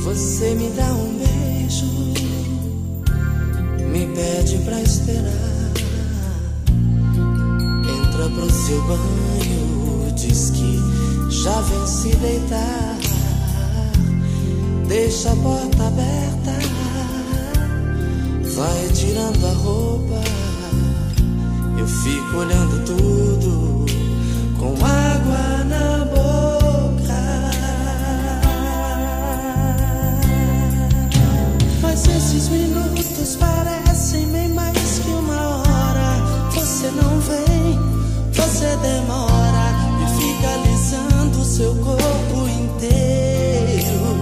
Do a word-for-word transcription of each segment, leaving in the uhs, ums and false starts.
Você me dá um beijo, me pede pra esperar, entra pro seu banho, diz que já vem se deitar, deixa a porta aberta, vai tirando a roupa, eu fico olhando tudo com água na boca. Mas esses minutos parecem bem mais que uma hora. Você não vem, você demora e fica alisando seu corpo inteiro.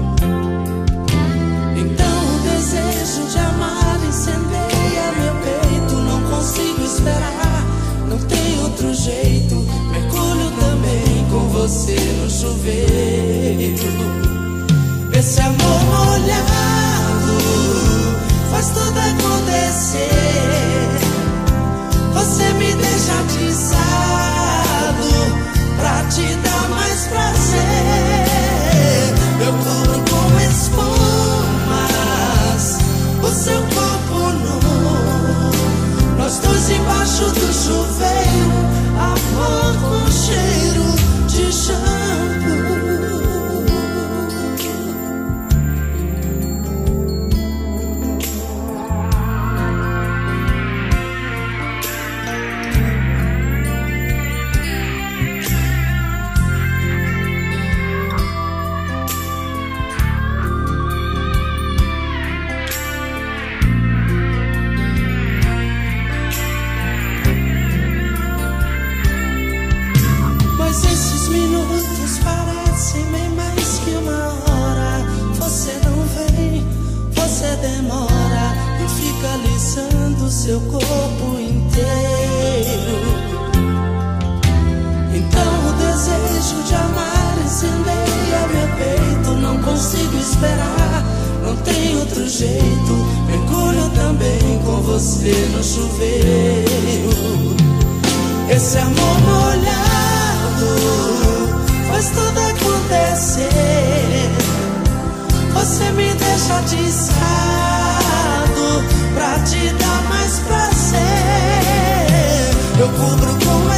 Então o desejo de amar incendeia meu peito. Não consigo esperar, não tem outro jeito. Mergulho também com você no chuveiro. Esse amor molhado faz tudo acontecer. Você me deixa atiçado pra te dar mais prazer. Eu cubro com espumas o seu corpo nu, nós dois embaixo do chuveiro, amor com cheiro de shampoo. Seu corpo inteiro. Então o desejo de amar incendeia meu peito. Não consigo esperar, não tem outro jeito. Mergulho também com você no chuveiro. Esse amor molhado faz tudo acontecer. Você me deixa atiçado pra te dar mais prazer. Eu cubro com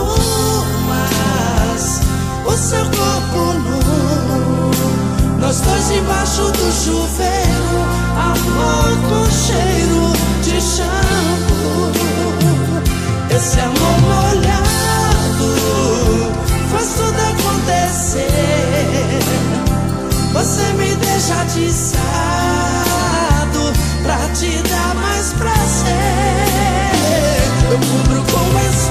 espumas o seu corpo nu, nós dois embaixo do chuveiro, amor com cheiro de shampoo. Esse amor molhado faz tudo acontecer. Você me deixa atiçado pra te dar mais prazer. Eu cubro com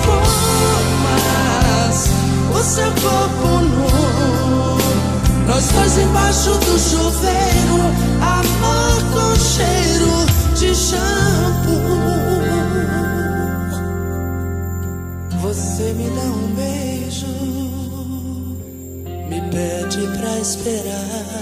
espumas o seu corpo nu, nós dois embaixo do chuveiro, amor com cheiro de shampoo. Você me dá um beijo, me pede pra esperar.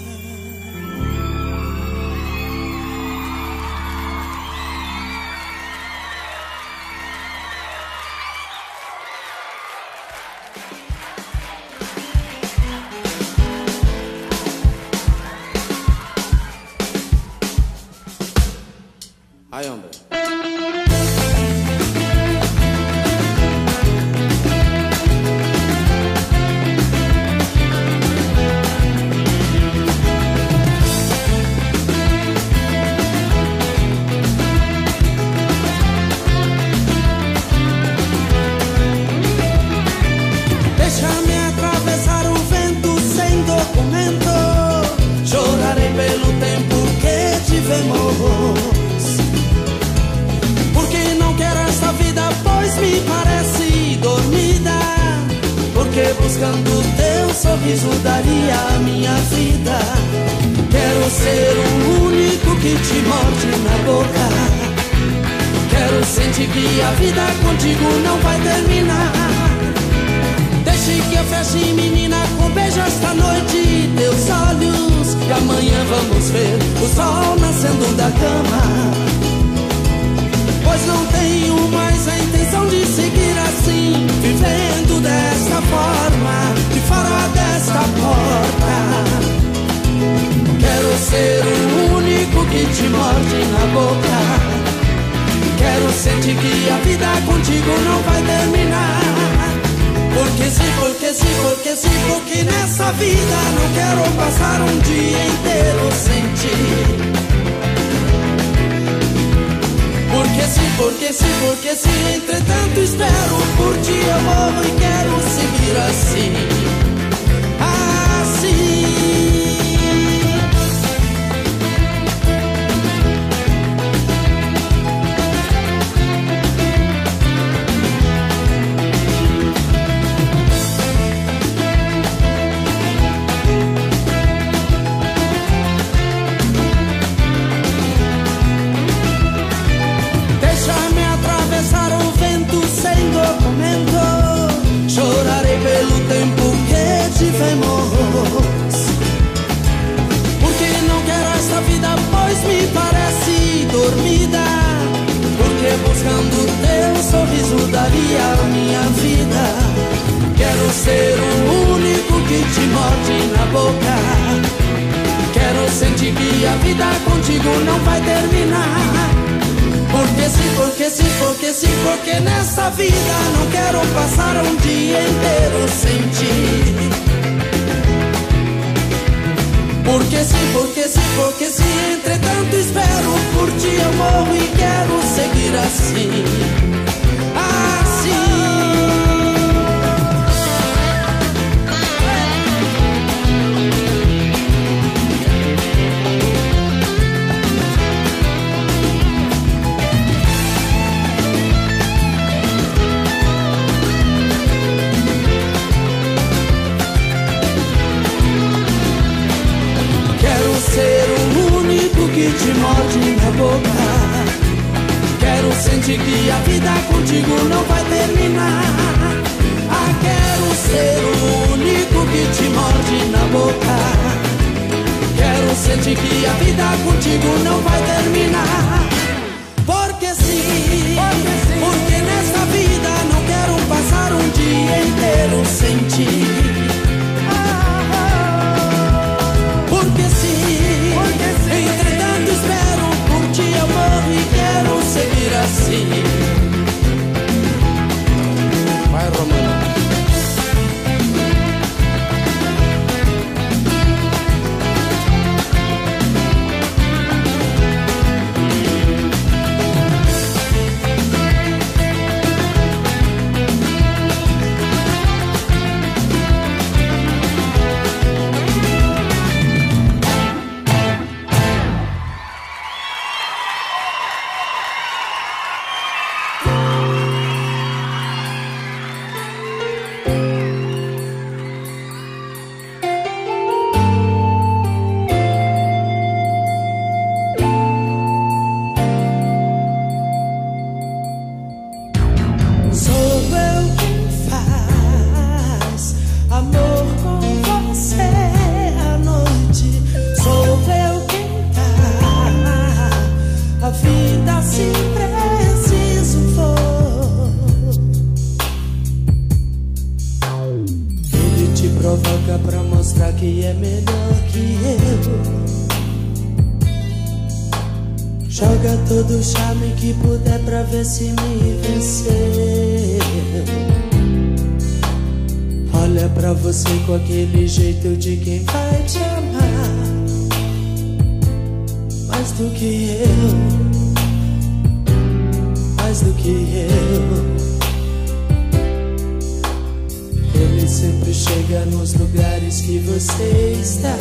Ay, hombre. Deixa-me atravessar o vento sem documento. Chorarei pelo tempo que tivemos. Pois me parece dormida, porque buscando teu sorriso daria a minha vida. Quero ser o único que te morde na boca. Quero sentir que a vida contigo não vai terminar. Deixe que eu feche, menina, com beijo esta noite teus olhos, e amanhã vamos ver o sol nascendo da cama. Pois não tenho mais a intenção de seguir assim, vivendo desta forma, de fora desta porta. te morde na boca. Quero sentir que a vida contigo não vai terminar. Porque sim, porque sim, porque sim, porque nessa vida não quero passar um dia inteiro sem ti. Porque sim, porque sim, porque sim, entretanto espero por ti, eu morro e quero seguir assim, assim. Chorarei pelo tempo que tivemos, porque não quero esta vida, pois me parece dormida. Porque buscando teu sorriso daria a minha vida. Quero ser o único que te morde na boca. Quero sentir que a vida contigo não vai terminar. Porque sim, porque sim, porque sim, porque nessa vida não quero passar um dia inteiro sem ti. Porque sim, porque sim, porque sim, entretanto espero por ti, eu morro e quero seguir assim, assim. Ser o único que te morde na boca. Quero sentir que a vida contigo não vai terminar. Ah, quero ser o único que te morde na boca. Quero sentir que a vida contigo não vai terminar. Porque sim, porque, sim. Porque nessa vida não quero passar um dia inteiro sem ti. Porque sim, porque sim, entretanto espero por ti, eu morro e quero seguir assim. Vai, Romano. Joga todo o charme que puder pra ver se me vencer. Olha pra você com aquele jeito de quem vai te amar mais do que eu, mais do que eu. Ele sempre chega nos lugares que você está.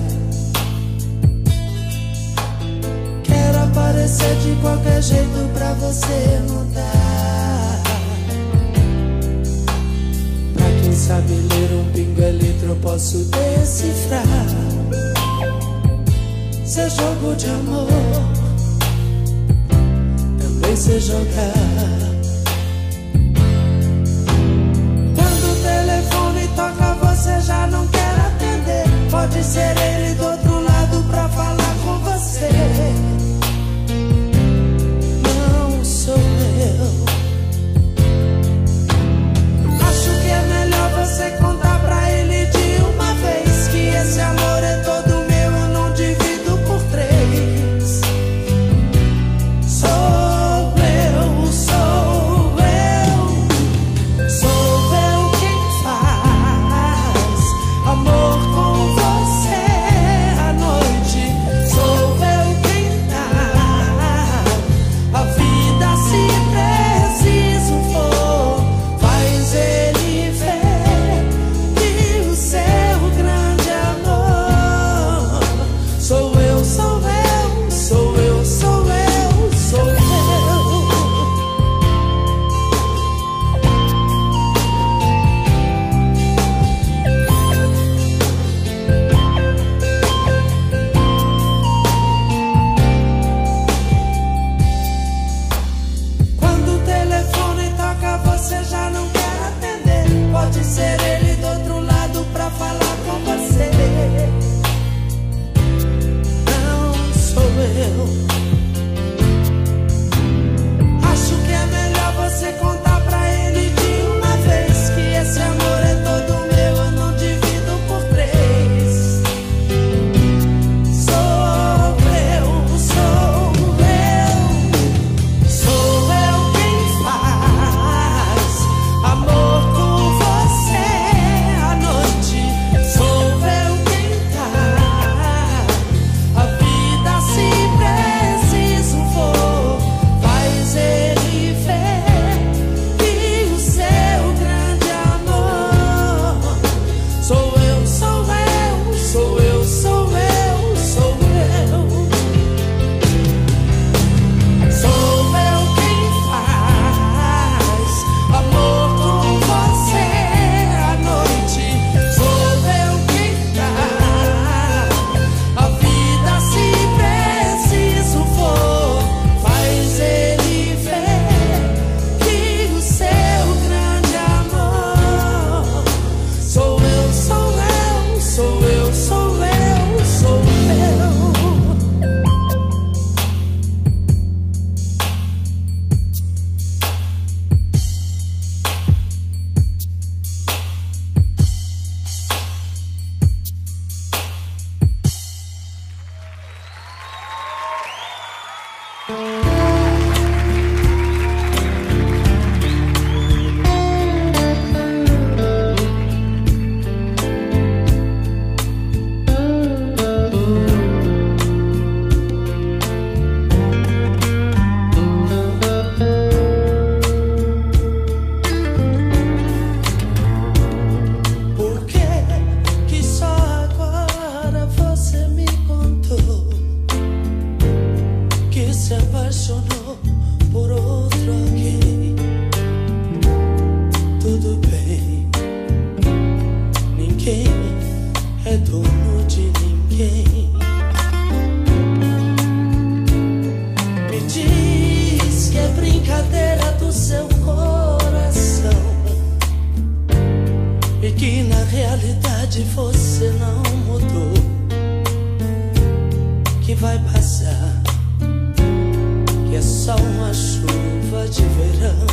Parecer de qualquer jeito pra você mudar. Pra quem sabe ler um pingo é letra, eu posso decifrar seu jogo de amor, também sei jogar. Quando o telefone toca você já não quer atender. Pode ser ele do outro lado pra falar com você. Sou eu. Acho que é melhor você contar pra ele de uma vez que esse amor é todo meu, eu não divido por três. Acho que é melhor você contar pra ele de uma vez que esse amor é todo meu, eu não divido por três. Sou eu, sou eu, sou eu quem faz amor com você à noite. Sou eu quem dá a vida se preciso for. Faz ele ver que o seu grande amor sou eu, sou eu, sou eu, sou eu, sou eu. Sou eu quem faz amor com você à noite. Sou eu quem dá a vida se preciso for. Faz ele ver que o seu grande amor sou eu, sou eu, sou eu, sou eu, sou eu. Por que que só agora você me contou que se apaixonou por outro alguém? Tudo bem, ninguém é dono de ninguém. Me diz que é brincadeira do seu coração e que na realidade você não mudou, que vai passar, que é só uma chuva de verão.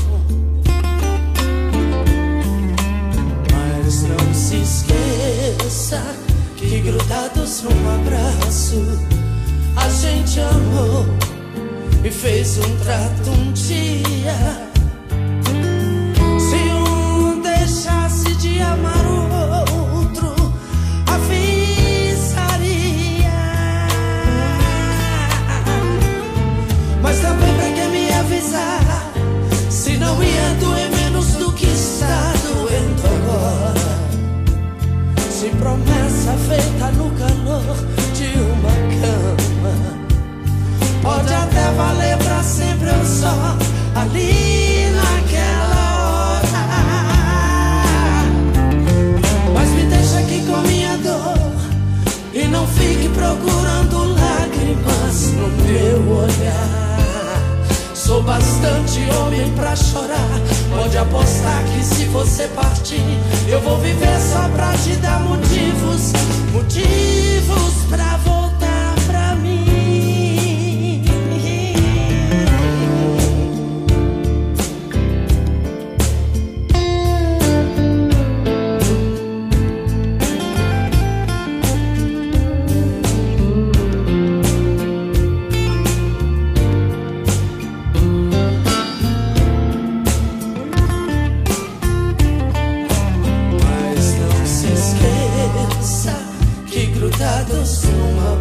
Mas não se esqueça que grudados num abraço a gente amou e fez um trato um dia. Se um deixasse de amar o outro, avisaria. Mas também pra que me avisar, se não ia doer menos do que está doendo agora? Se promessa feita no calor de uma cama pode até valer pra sempre ou só ali naquela hora. Mas me deixa aqui com minha dor e não fique procurando lágrimas no meu olhar. Sou bastante homem pra chorar, pode apostar que se você partir eu vou viver só pra te dar motivos, motivos pra voltar pra mim. Mas não se esqueça que grudados num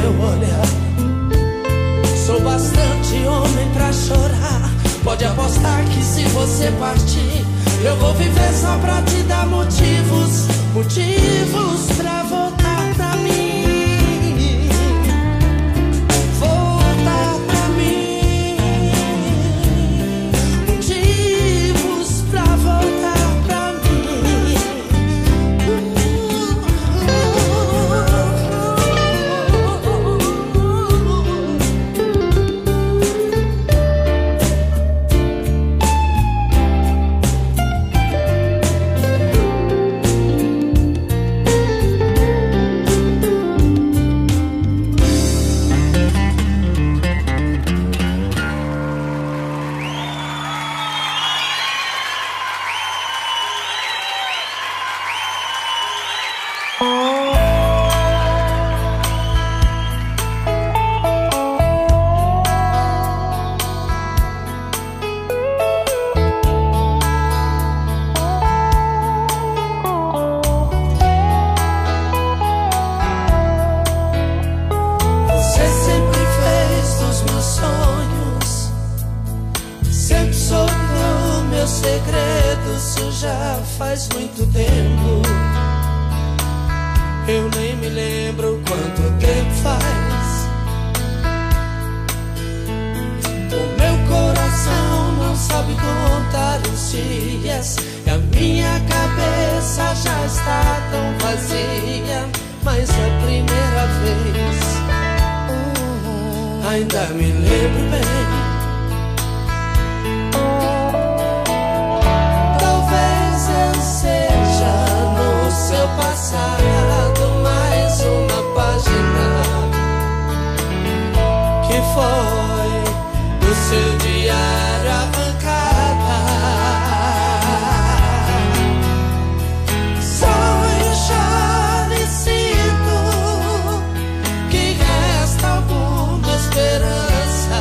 meu olhar. Sou bastante homem pra chorar. Pode apostar que se você partir, eu vou viver só pra te dar motivos, motivos pra voltar pra mim. Voltar pra mim. Motivos pra voltar pra mim. Faz muito tempo, eu nem me lembro quanto tempo faz. O meu coração não sabe contar os dias e a minha cabeça já está tão vazia. Mas a primeira vez ainda me lembro bem. Seja no seu passado mais uma página que foi do seu diário arrancada. Sonho, choro e sinto que resta alguma esperança.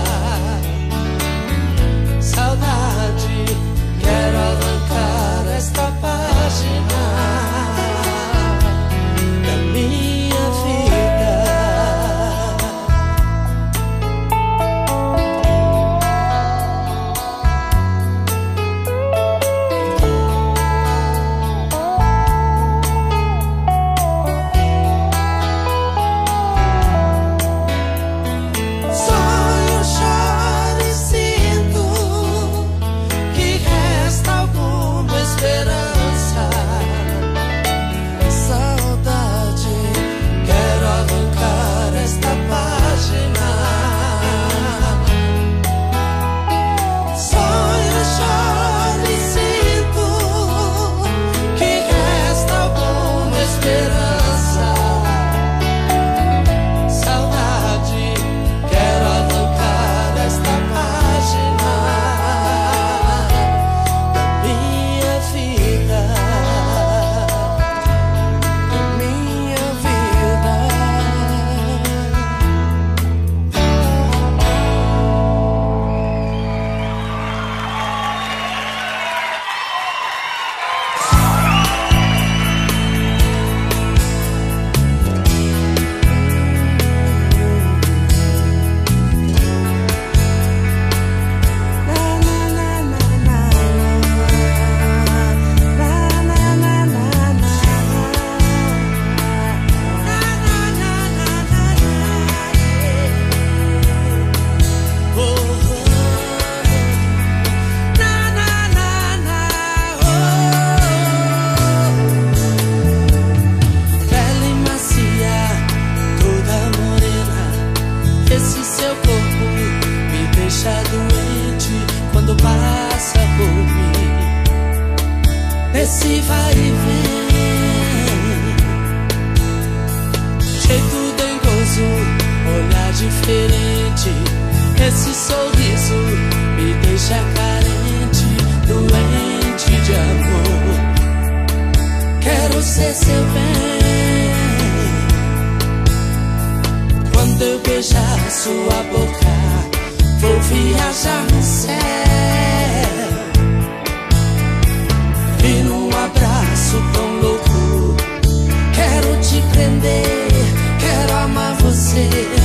Saudade, quero arrancar esta página da minha vida. Sonho, choro e sinto que resta alguma esperança. Saudade, quero arrancar esta página. Sonho, choro e sinto que resta alguma esperança. Saudade, quero arrancar esta página da minha vida. Minha vida. Pele macia, toda morena, esse seu corpo me deixa doente quando passa por mim. Esse vai e vem, jeito dengoso, olhar diferente. Esse sorriso me deixa carente, doente de amor. Quero ser seu bem. Quando eu beijar sua boca, vou viajar no céu. E num abraço tão louco, quero te prender, quero amar você.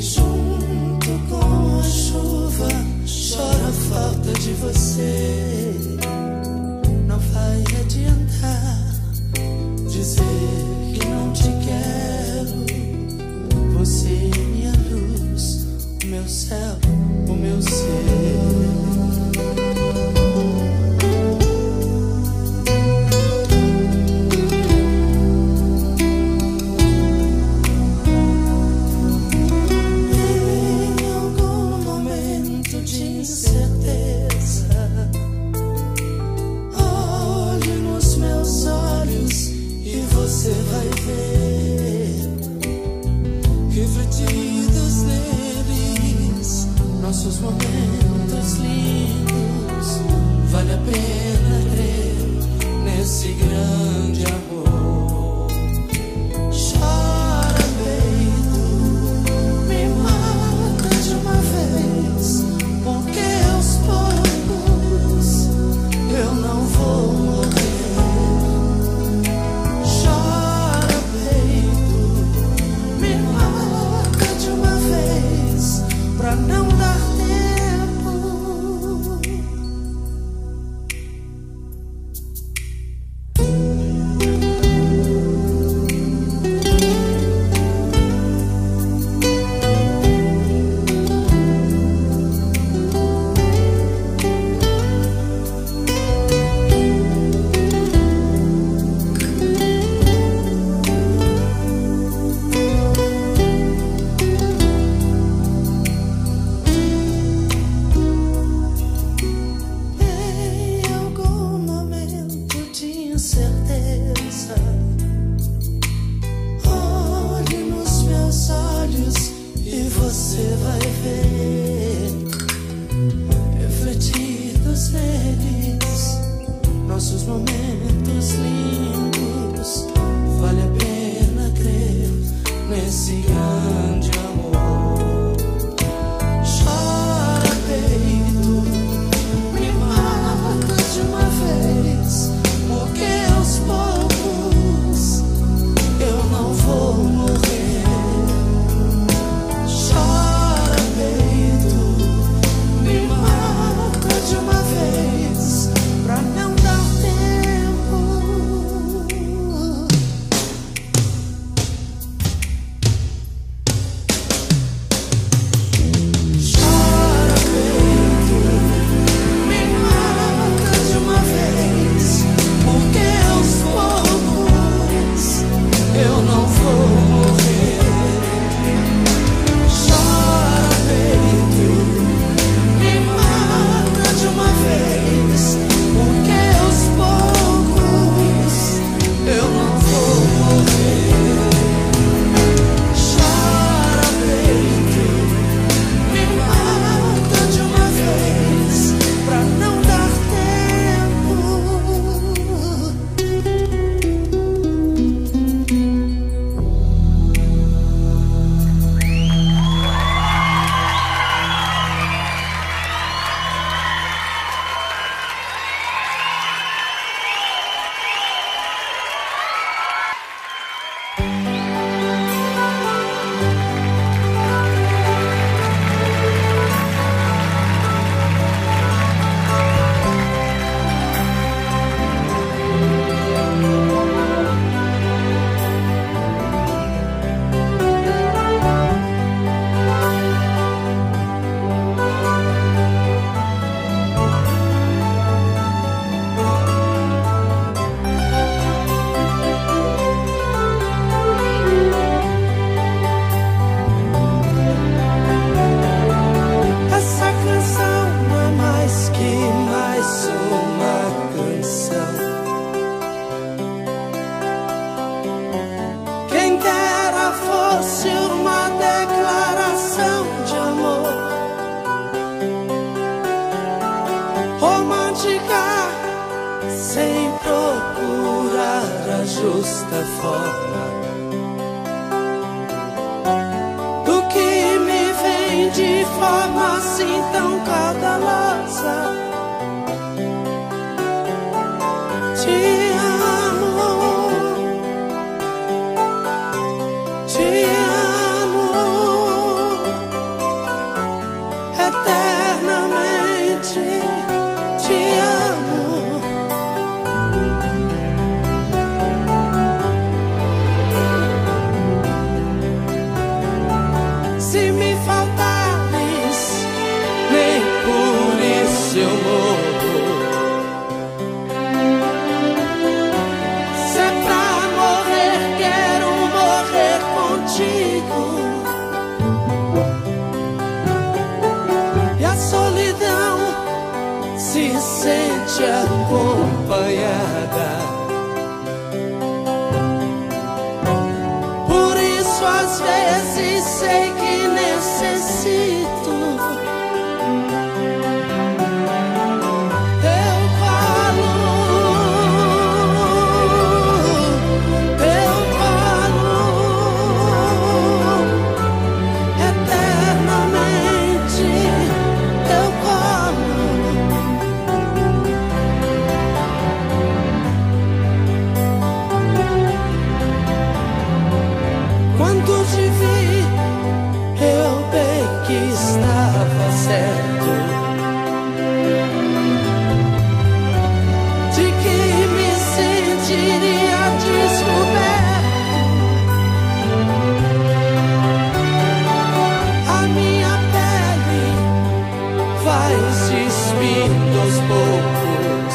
junto com a chuva chora a falta de você. Não vai adiantar dizer que não te quero. Você é minha luz, o meu céu, o meu ser. Você vai ver refletidos neles nossos momentos lindos. Vale a pena crer nesse grande amor. Chora, peito, me mata de uma vez, porque aos poucos eu não vou morrer. Pra não dar tempo. Você vai ver refletidos neles nossos momentos lindos. Vale a pena crer nesse grande amor. Chora, peito, me mata de uma vez, porque aos poucos eu não vou morrer. De uma vez, pra não dar tempo. Chora, peito, me mata de uma vez, porque aos poucos eu não vou morrer. Chora, peito, me mata de uma vez, porque aos poucos eu não vou morrer. Chora, peito, me mata de uma vez, pra não dar tempo. Sem procurar a justa forma do que me vem de forma assim tão caudalosa. Te amo, te amo. vezes sei que necessito. Quando te vi, eu bem que estava certo de que me sentiria descoberto. A minha pele vai se despindo aos poucos.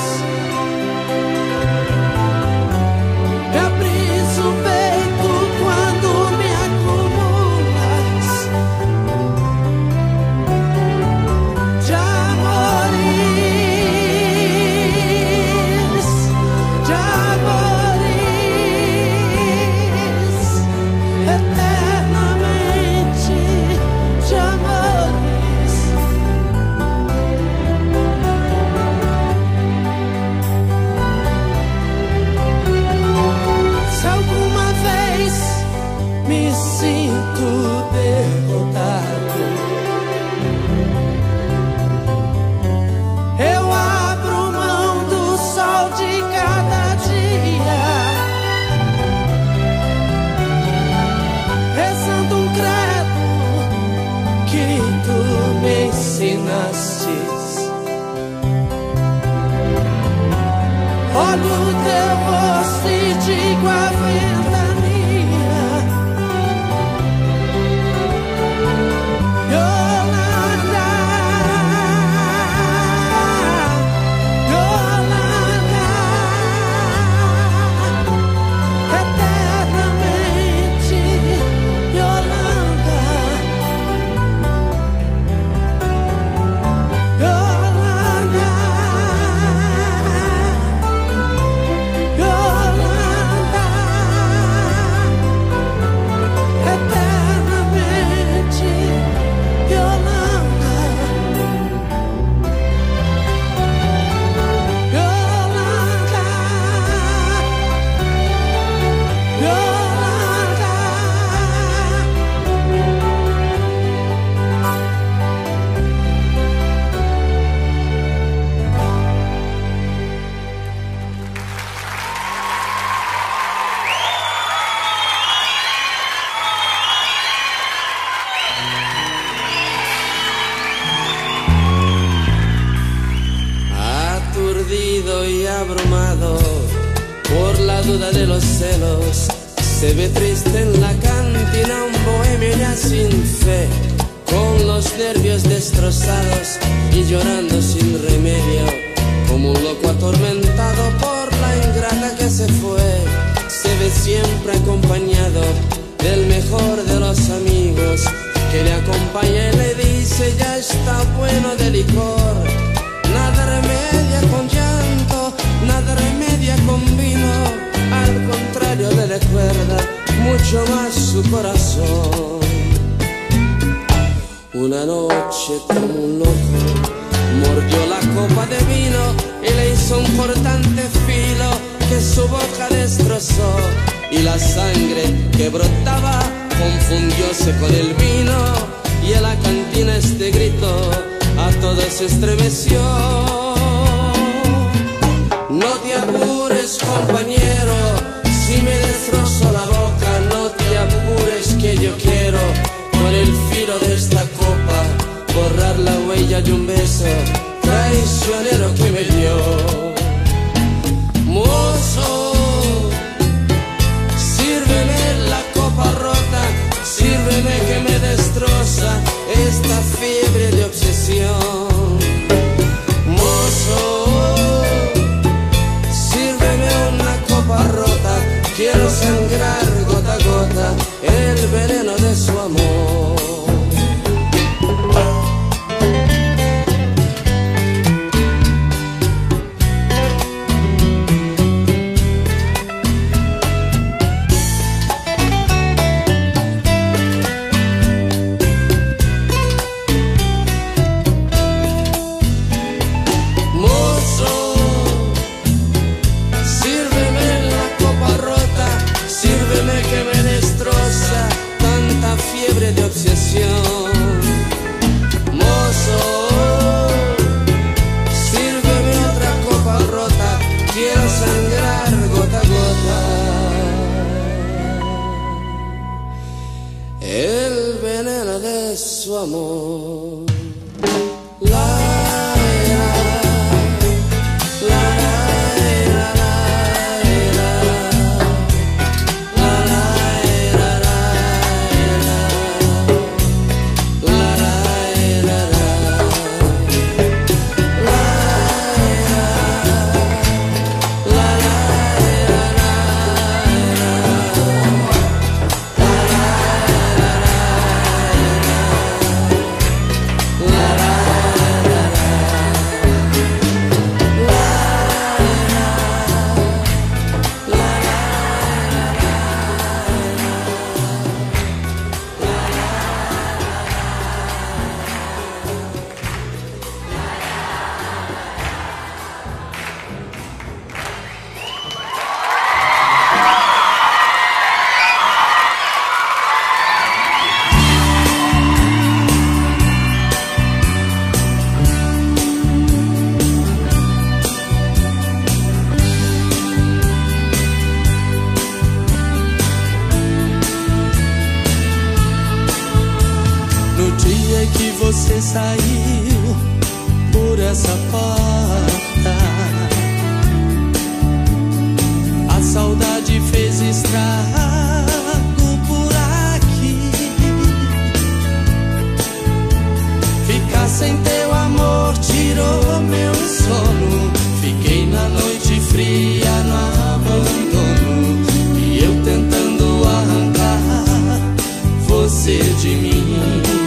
Me abris o peito quando me acumulas de amores, de amores, eternamente de amores. Se alguma vez me sinto derrotado, eu abro mão do sol de cada dia, rezando um credo que tu me ensinastes. Olho teu rosto e digo a ventania: Yolanda, Yolanda, eternamente Yolanda, Yolanda, Yolanda, eternamente Yolanda, Yolanda, Yolanda. Aturdido y abrumado por la duda de los celos, se ve triste en la cantina un bohemio ya sin fe, con los nervios destrozados y llorando sin remedio, como un loco atormentado por la ingrata que se fue. Se ve siempre acompañado del mejor de los amigos, que le acompaña y le dice: ya está bueno de licor. Nada remedia con llanto, nada remedia con vino, al contrario le recuerda mucho más su corazón. Una noche como un loco mordió la copa de vino y le hizo un cortante filo que su boca destrozó, y la sangre que brotaba confundióse con el vino, y en la cantina este grito a todos estremeció: no te apures, compañero, si me destrozo la boca, no te apures, que yo quiero con el filo de esta copa borrar la huella de un beso traicionero que me dio. Mozo, sírveme la copa rota, sírveme que me destroza esta fiebre de obsesión. Mozo, sírveme una copa rota, quiero sangrar gota a gota el veneno de su amor. obsesión. Mozo, sírveme otra copa rota, quiero sangrar gota a gota el veneno de su amor. La, la, la, la, la. Você saiu por essa porta, a saudade fez estrago por aqui. Ficar sem teu amor tirou meu sono. Fiquei na noite fria no abandono, e eu tentando arrancar você de mim.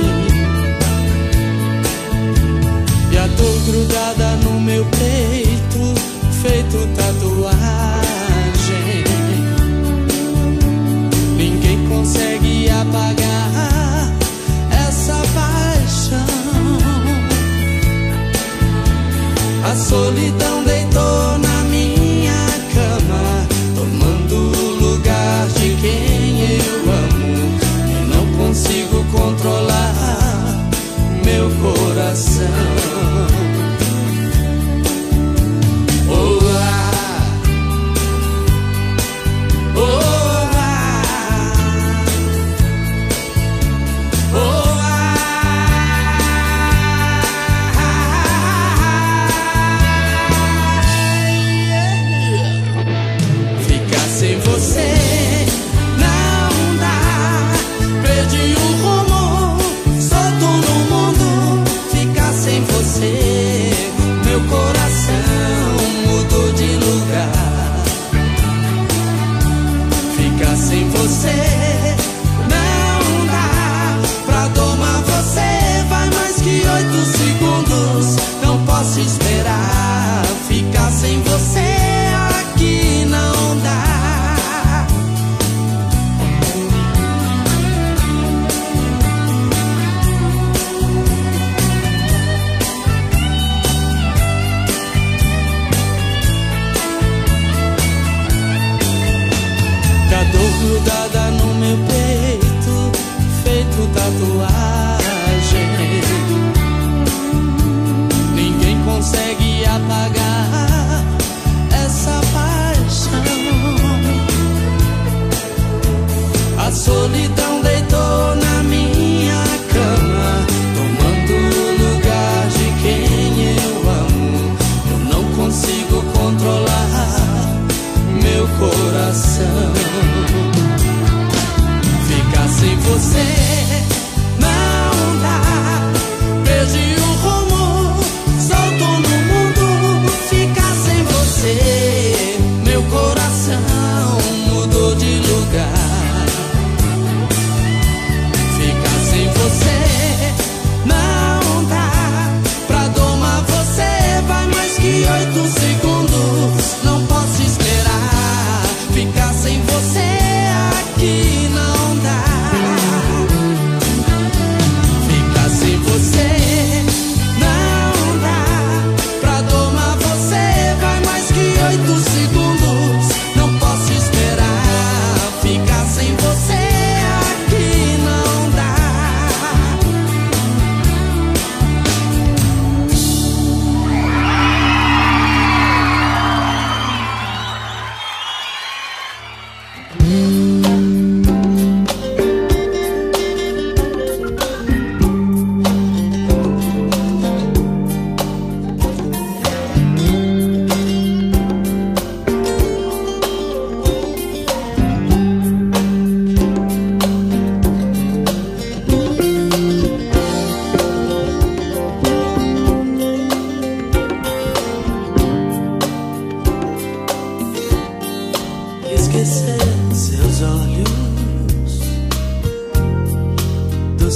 A dor grudada no meu peito, feito tatuagem. Ninguém consegue apagar essa paixão. A solidão deitou na minha cama, tomando o lugar de quem eu amo, e não consigo controlar meu coração.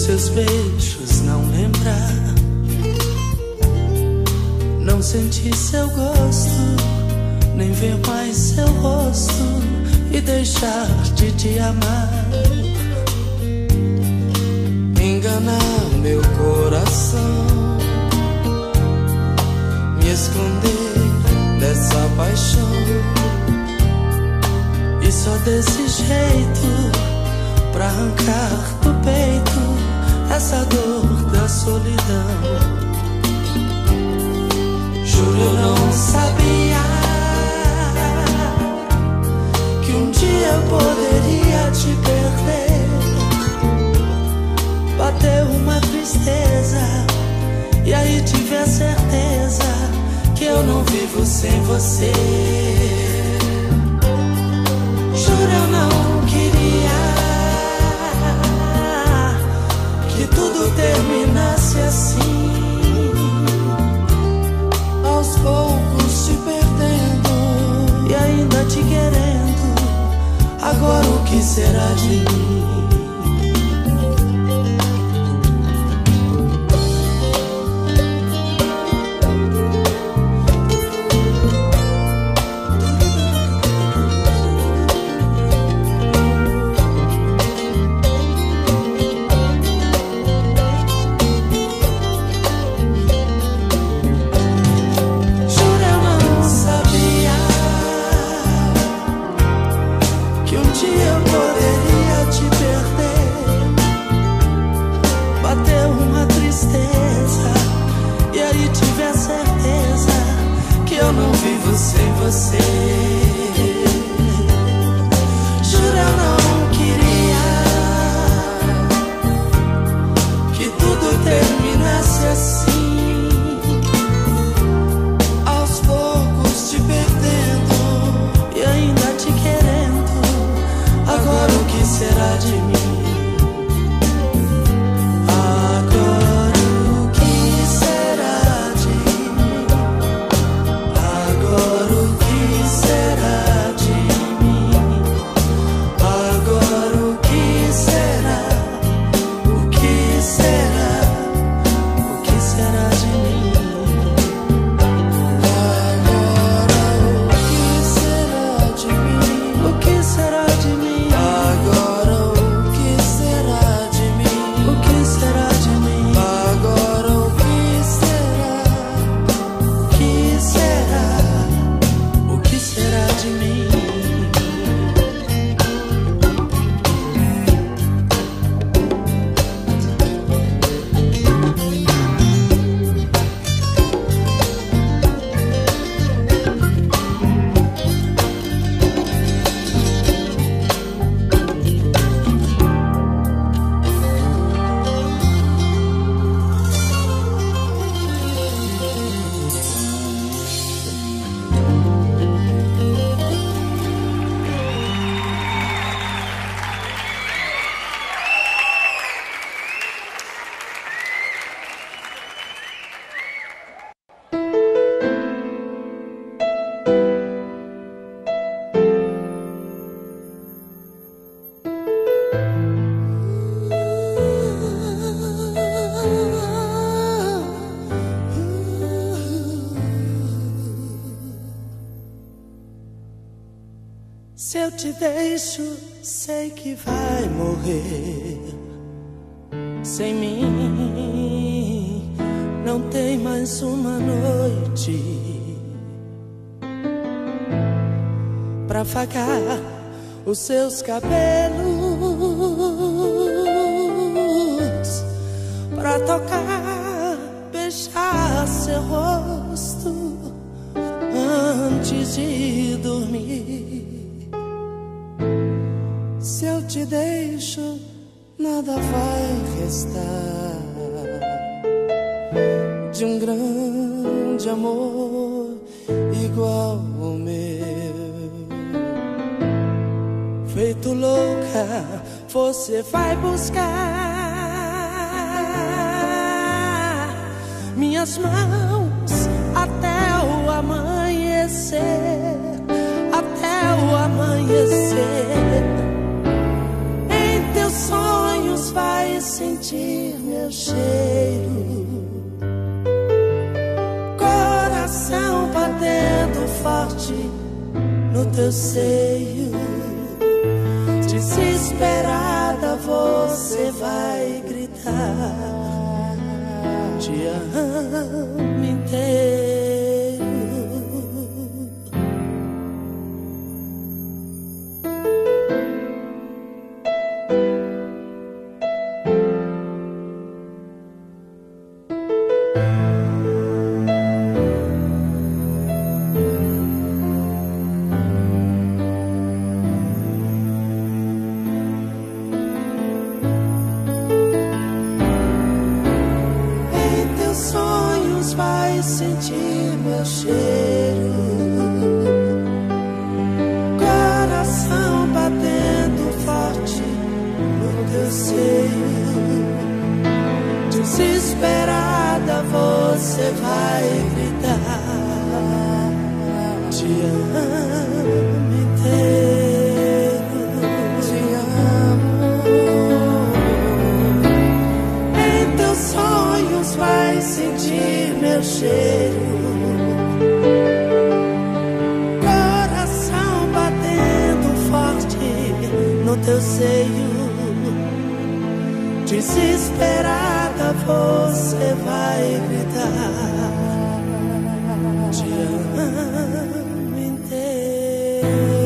seus beijos não lembrar, não sentir seu gosto, nem ver mais seu rosto e deixar de te amar. Enganar meu coração, me esconder dessa paixão, e só desse jeito, pra arrancar do peito essa dor da solidão. Juro, eu não sabia que um dia eu poderia te perder. Bateu uma tristeza, e aí tive a certeza que eu não vivo sem você. Juro, eu não queria que tudo terminasse assim, aos poucos se perdendo e ainda te querendo. Agora o que será de mim? Se eu te deixo, sei que vai morrer. Sem mim, não tem mais uma noite pra afagar os seus cabelos, pra tocar, beijar seu rosto antes de dormir. Se eu te deixo, nada vai restar de um grande amor igual ao meu. Feito louca, você vai buscar minhas mãos até o amanhecer, até o amanhecer. Sonhos vai sentir meu cheiro, coração batendo forte no teu seio. Desesperada você vai gritar: te amo inteiro. Sentir meu cheiro, coração batendo forte no teu seio. Desesperada você vai gritar: te amo inteiro, te amo. Em teus sonhos vai sentir meu cheiro, coração batendo forte no teu seio. Desesperada você vai gritar: te amo inteiro.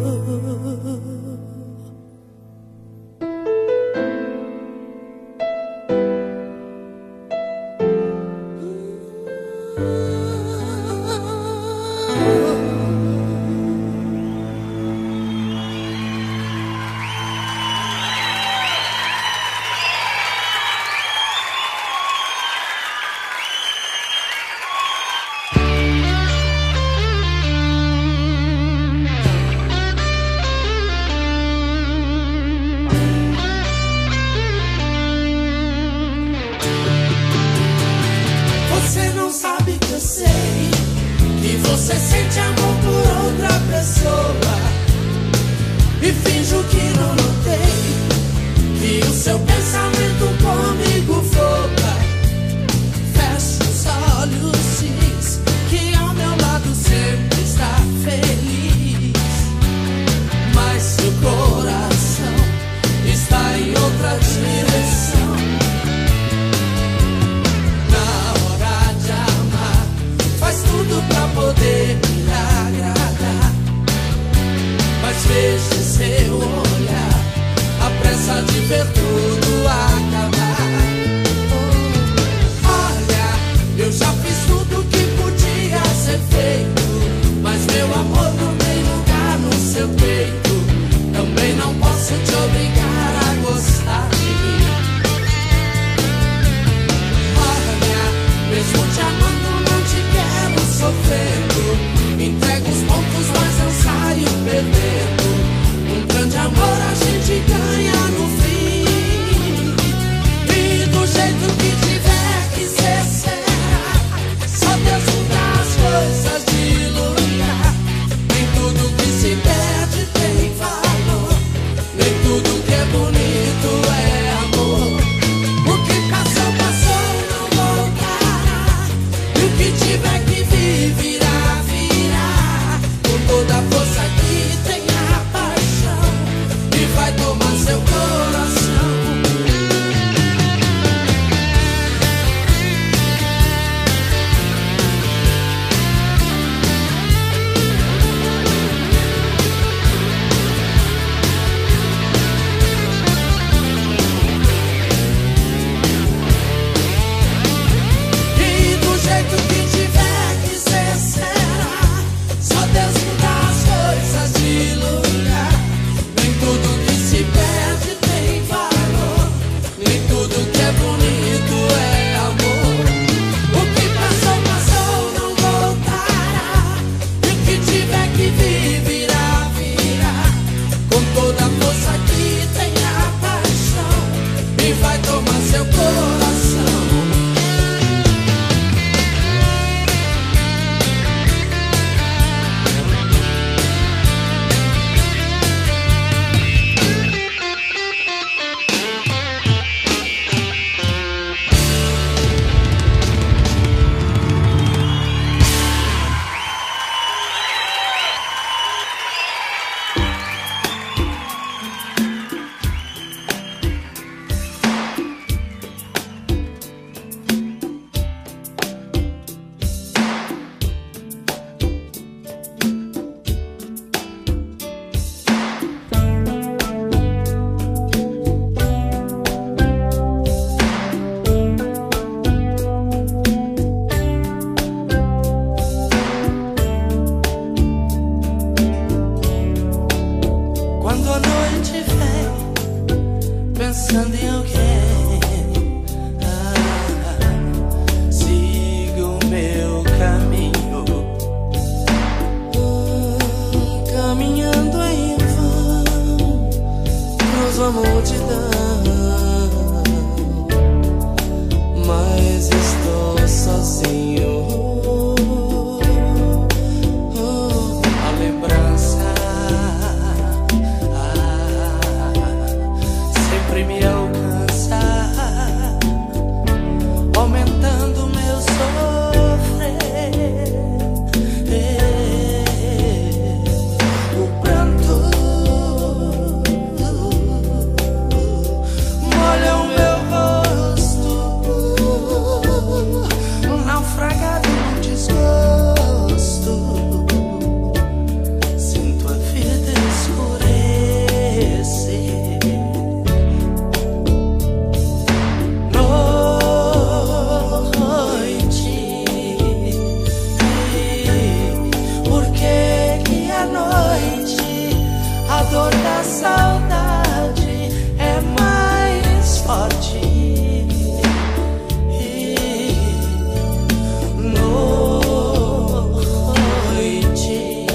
Você sente amor por outra pessoa e finjo que não notei que o seu pensamento comigo voa. Fecha os olhos, diz que ao meu lado sempre está feliz, mas seu coração está em outra direção. Tudo pra poder me agradar, mas veja seu olhar, a pressa de ver tudo acabar. Olha, eu já fiz tudo que podia ser feito, mas meu amor não tem lugar no seu peito. Também não posso te obrigar a gostar de mim. Olha, mesmo te amando sofrendo, entrego os pontos, mas eu saio perdendo. Um grande amor a gente ganha no fim, e do jeito que tiver que ser, será. Só Deus muda as coisas de lugar. Nem tudo que se perde tem valor, nem tudo que é bonito é amor. O que passou, passou, não voltará, e o que tiver que virá, virá, com toda a força que tem a paixão, e vai tomar seu coração. E do jeito que tiver que ser, será. Só Deus muda as coisas de lugar. Nem tudo que se perde tem valor, nem tudo que é bonito é amor. O que passou, passou, não voltará, e o que tiver que vir, virá, virá, com toda a força que tem a paixão, e vai tomar seu coração. pensando em alguém. Ah, siga o meu caminho, hum, caminhando em vão, cruzo a multidão, mas estou sozinho. A lembrança sempre me alcança, aumentando meu sofrer. O pranto molha o meu rosto, naufragado num desgosto. Sinto a vida escurecer. A dor da saudade é mais forte. Noite,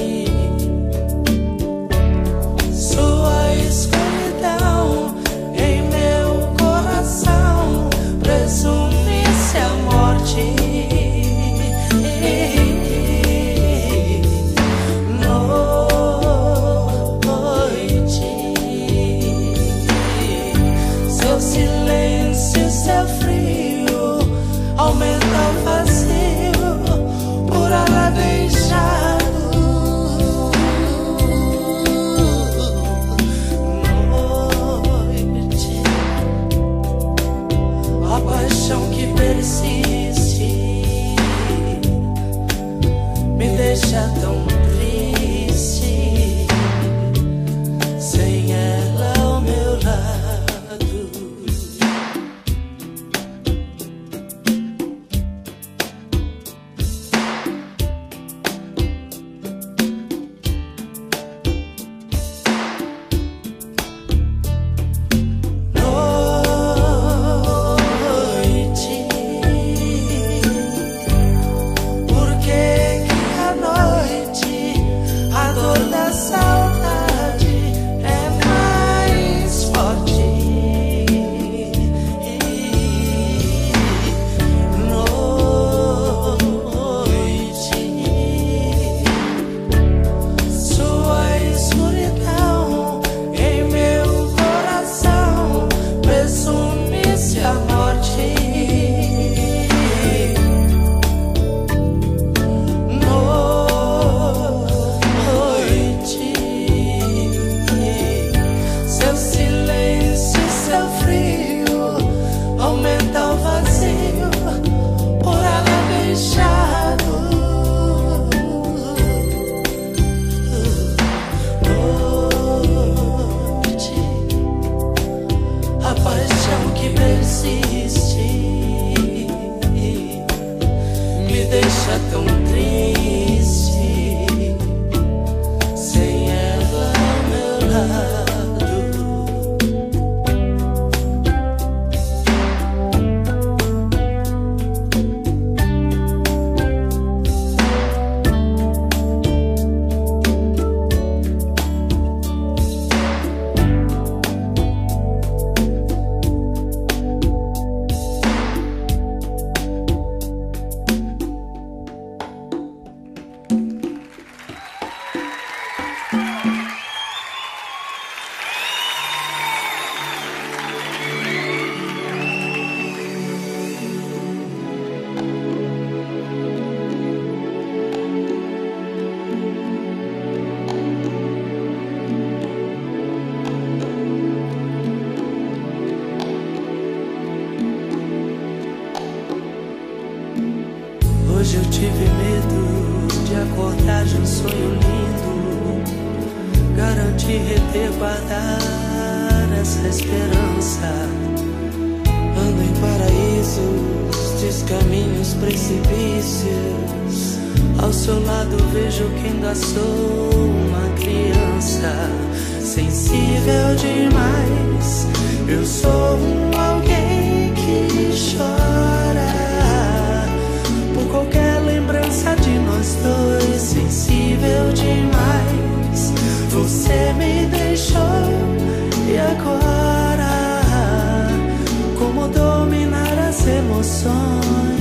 sua escuridão em meu coração presume-se a morte. Silêncio, seu frio aumenta o vazio por ela deixado. Noite, a paixão que persiste me deixa tão triste, sem ela ao meu lado. Hoje eu tive medo de acordar de um sonho lindo, garantir, reter, guardar essa esperança. Ando em paraísos, descaminhos, precipícios. Ao seu lado vejo que ainda sou uma criança, sensível demais, Eu sou um alguém que chora por qualquer lembrança de nós dois, sensível demais. Você me deixou e agora como dominar as emoções?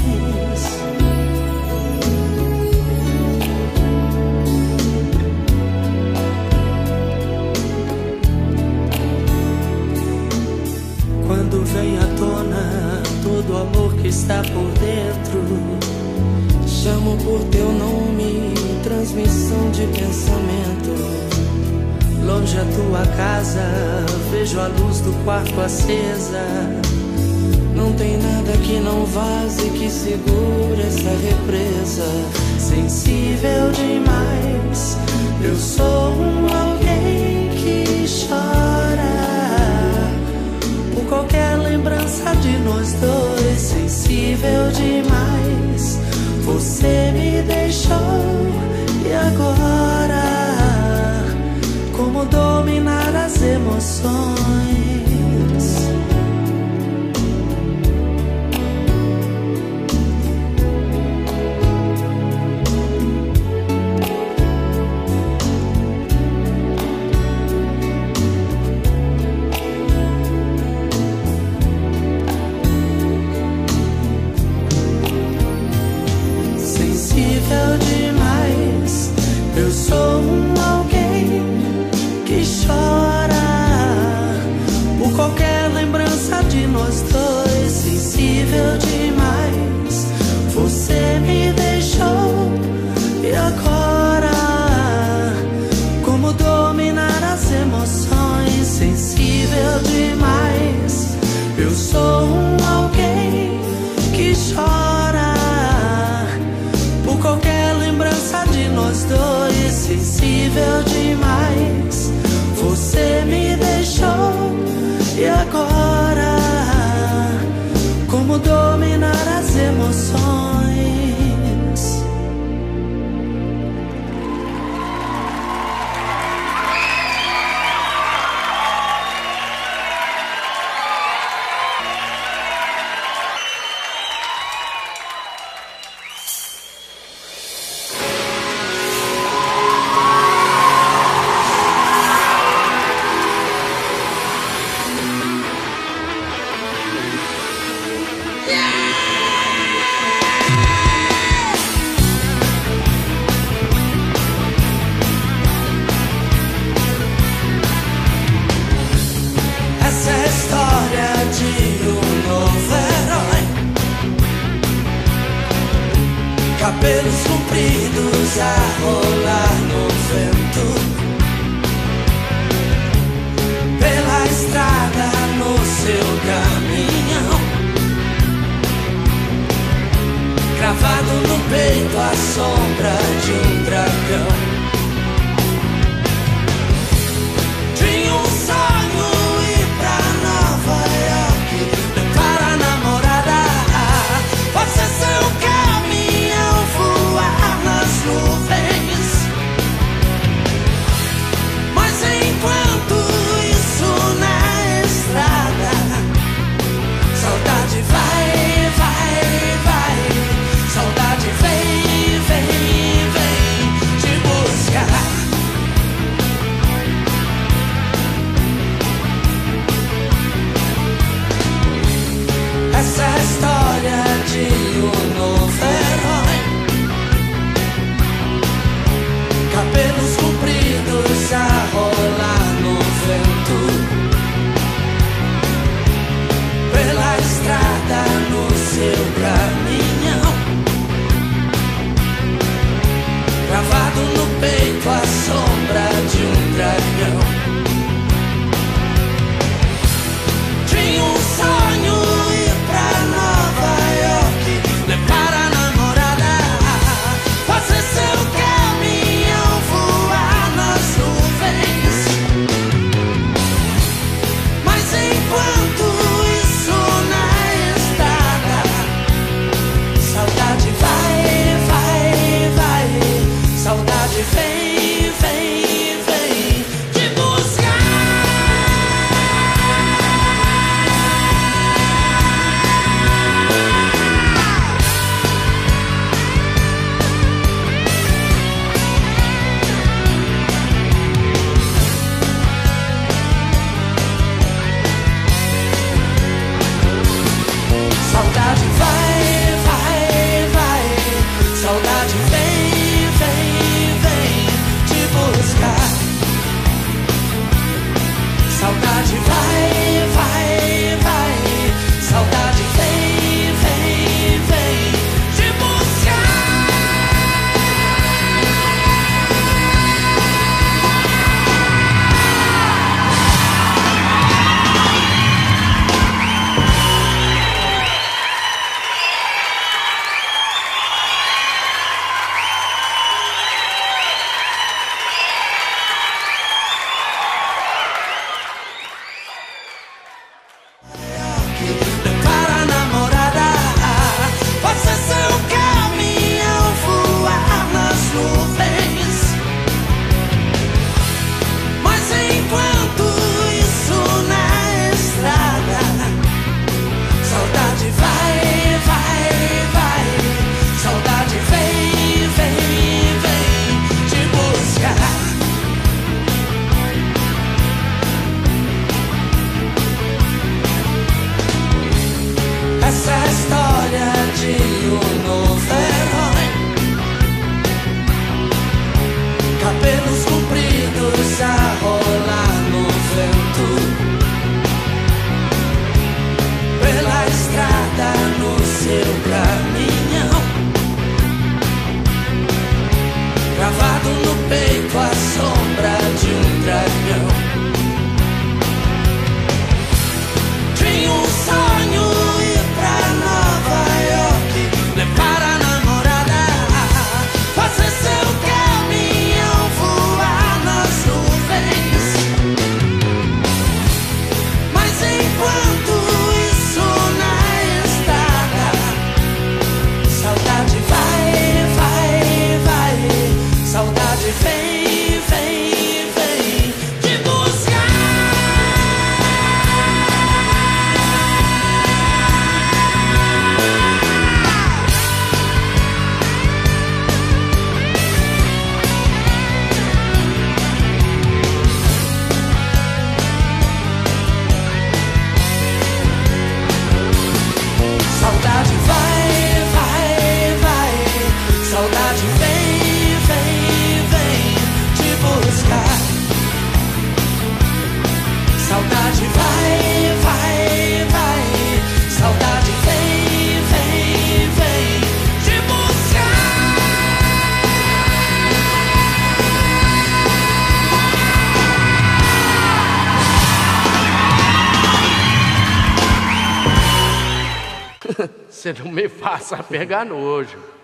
Quando vem à tona todo o amor que está por dentro, chamo por teu nome, transmissão de pensamento. Longe a tua casa, vejo a luz do quarto acesa. Não tem nada que não vaze, que segure essa represa. Sensível demais, eu sou um alguém que chora por qualquer lembrança de nós dois, sensível demais. Você me deixou e agora como dominar as emoções? Sensível demais, eu sou um alguém que chora por qualquer lembrança de nós dois, sensível demais. Você me deixou e agora como dominar as emoções? Sensível demais, eu sou um alguém que chora por qualquer lembrança de nós dois, sensível demais. Você me deixou e agora como dominar as emoções? Cabelos compridos a rolar no vento, pela estrada no seu caminhão, cravado no peito a sombra de um dragão. Tinha um sonho ir pra Nova York, levar a namorada, fazer seu caminhão voar nas nuvens. Mas enquanto isso na estrada, saudade vai, vai, vai. Saudade vem, vem, vem. para a namorada. Faça seu caminhão voar nas nuvens. Mas enquanto isso na estrada, saudade vai, vai, vai. Saudade vem, vem, vem te buscar. Essa é a história de um novo herói. Cabelos compridos a rolar no vento, pela estrada no seu caminhão, gravado no peito a sombra de um dragão. Tinha um sonho ir pra Nova York, levar a namorada, fazer seu caminhão voar nas nuvens. Mas enquanto isso na estrada, saudade vai, vai, vai. Saudade vem, vem, vem te buscar. Saudade vai, vai, vai. Saudade vem, vem, vem te buscar. Saudade vai, vai, vai. Saudade vem, vem, vem te buscar. Você não me faça pegar nojo.